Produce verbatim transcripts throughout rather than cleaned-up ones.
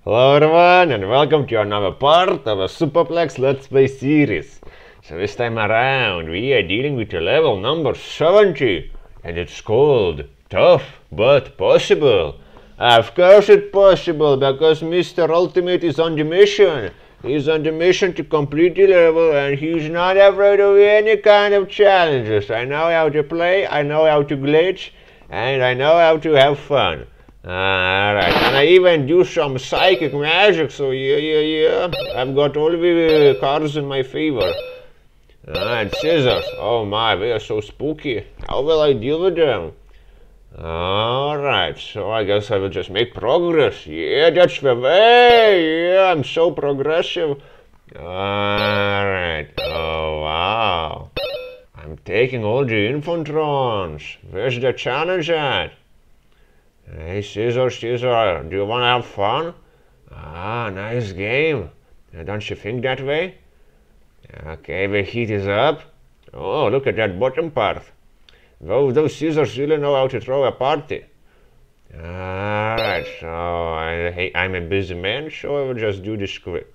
Hello everyone and welcome to another part of a Supaplex Let's Play series. So this time around we are dealing with the level number seventy and it's called Tough But Possible. Of course it's possible because Mister Ultimate is on the mission. He's on the mission to complete the level and he's not afraid of any kind of challenges. I know how to play, I know how to glitch, and I know how to have fun. Alright, and I even do some psychic magic, so yeah, yeah, yeah. I've got all the cards in my favor. Alright, scissors. Oh my, they are so spooky. How will I deal with them? Alright, so I guess I will just make progress. Yeah, that's the way. Yeah, I'm so progressive. Alright, oh wow. I'm taking all the infotrons. Where's the challenge at? Hey, Caesar, Caesar, do you want to have fun? Ah, nice game. Uh, don't you think that way? Okay, the heat is up. Oh, look at that bottom part. Those, those Caesars really know how to throw a party. Alright, so I, hey, I'm a busy man, so I will just do this quick.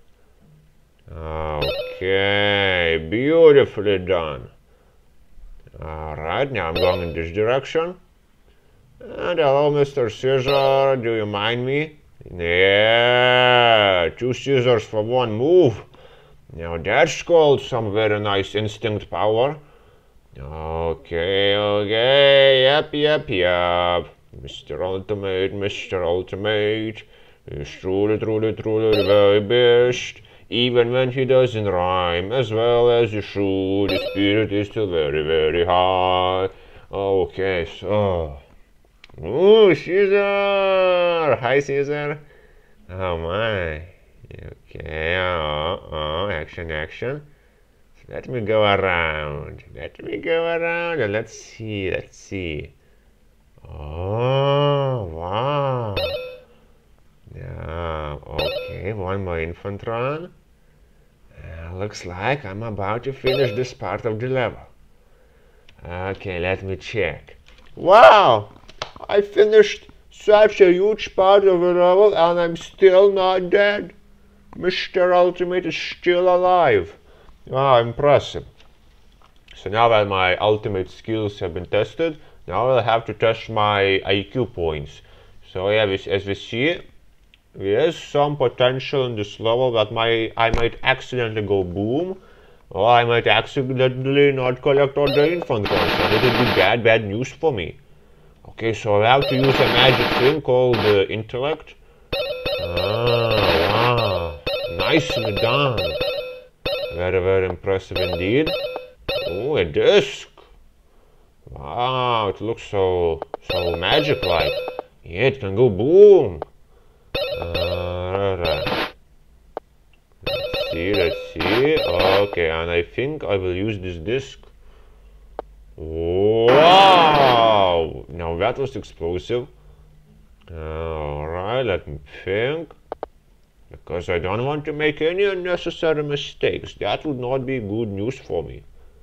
Okay, beautifully done. Alright, now I'm going in this direction. And hello, Mister Caesar, do you mind me? Yeah, two scissors for one move. Now that's called some very nice instinct power. Okay, okay, yep, yep, yep. Mister Ultimate, Mister Ultimate is truly, truly, truly the very best. Even when he doesn't rhyme as well as he should, the spirit is still very, very high. Okay, so... Ooh, Caesar! Hi, Caesar! Oh my. Okay, oh, oh, action, action. So let me go around. Let me go around and let's see, let's see. Oh, wow. Yeah, okay, one more infotron. Uh, looks like I'm about to finish this part of the level. Okay, let me check. Wow! I finished such a huge part of the level and I'm still not dead. Mister Ultimate is still alive. Ah, impressive. So now that my ultimate skills have been tested, now I'll have to test my I Q points. So yeah, as we see, there is some potential in this level that my I might accidentally go boom, or I might accidentally not collect all the infant coins, and it would be bad, bad news for me. Okay, so I have to use a magic thing called uh, intellect. Ah, wow. Nicely done. Very, very impressive indeed. Oh, a disc. Wow, it looks so, so magic-like. Yeah, it can go boom. Alright. Let's see, let's see. Okay, and I think I will use this disc. Wow! Now that was explosive. Alright, let me think. Because I don't want to make any unnecessary mistakes. That would not be good news for me.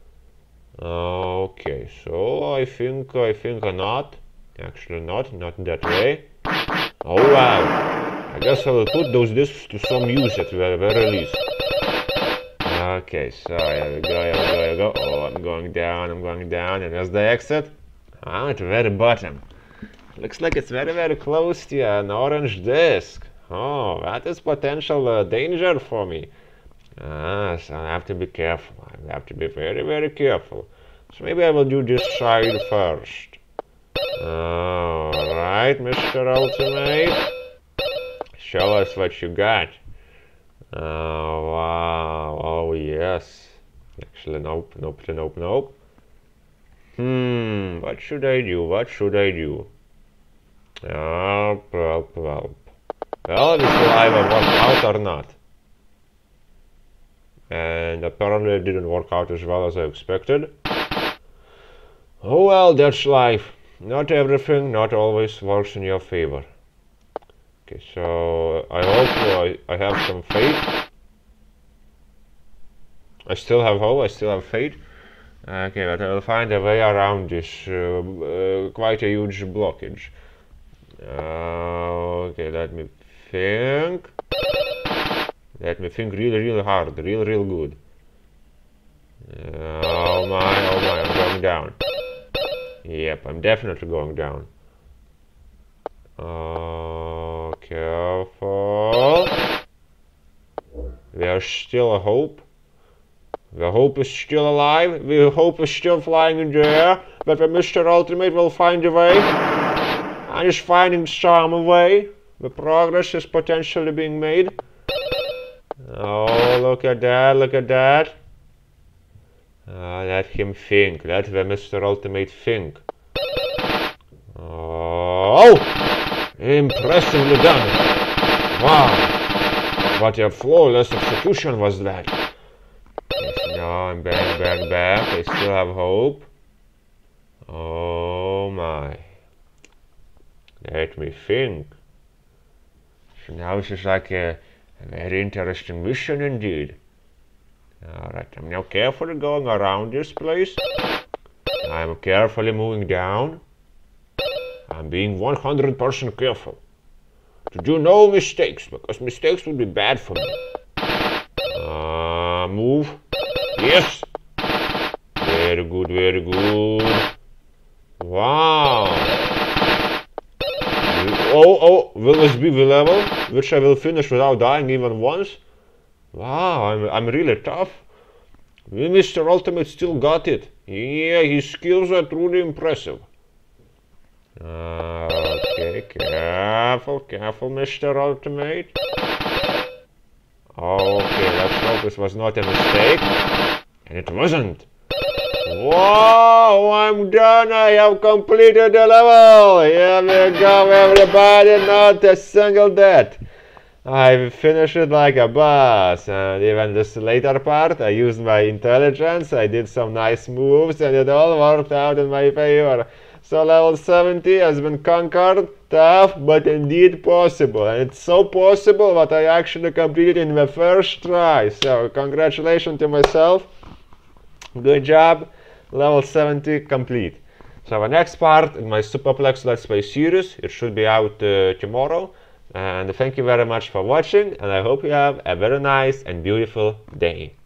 Okay, so I think I think not. Actually not, not that way. Oh wow! I guess I will put those discs to some use at the very least. Okay, so here we go, here we go, here we go. Oh, I'm going down, I'm going down, and there's the exit. I'm at the very bottom. Looks like it's very, very close to an orange disc. Oh, that is potential uh, danger for me. Ah, so I have to be careful. I have to be very, very careful. So maybe I will do this side first. Alright, Mister Ultimate. Show us what you got. Oh, wow. Oh, yes. Actually, nope, nope, nope, nope. Hmm, what should I do? What should I do? Oh, well, well. Well, this will either work out or not. And apparently it didn't work out as well as I expected. Oh well, that's life. Not everything, not always works in your favor. Okay, so I hope I, I have some faith. I still have hope, I still have faith. Okay, but I will find a way around this uh, uh, quite a huge blockage. Uh, okay, let me think. Let me think really, really hard. Real, real good. Oh my, oh my, I'm going down. Yep, I'm definitely going down. Oh, careful. There's still a hope. The hope is still alive. The hope is still flying in the air. But the Mister Ultimate will find a way. And is finding some way. The progress is potentially being made. Oh, look at that, look at that. Uh, let him think. Let the Mister Ultimate think. Oh! Impressively done. Wow! What a flawless execution was that. Yes, now I'm back, back, back. I still have hope. Oh my. Let me think. So now this is like a, a very interesting mission indeed. Alright, I'm now carefully going around this place. I'm carefully moving down. I'm being one hundred percent careful. To do no mistakes, because mistakes would be bad for me. Uh, move. Yes! Very good, very good. Wow! Oh, oh, will this be the level which I will finish without dying even once? Wow, I'm, I'm really tough. Mister Ultimate still got it. Yeah, his skills are truly impressive. Uh, okay, careful, careful, Mister Ultimate. Okay, let's hope this was not a mistake. And it wasn't. Wow, I'm done. I have completed the level. Here we go, everybody. Not a single death. I finished it like a boss, and even this later part, I used my intelligence, I did some nice moves, and it all worked out in my favor. So level seventy has been conquered, tough, but indeed possible. And it's so possible that I actually completed in the first try. So congratulations to myself. Good job. Level seventy complete. So the next part in my Supaplex Let's Play series, it should be out uh, tomorrow. And thank you very much for watching, and I hope you have a very nice and beautiful day.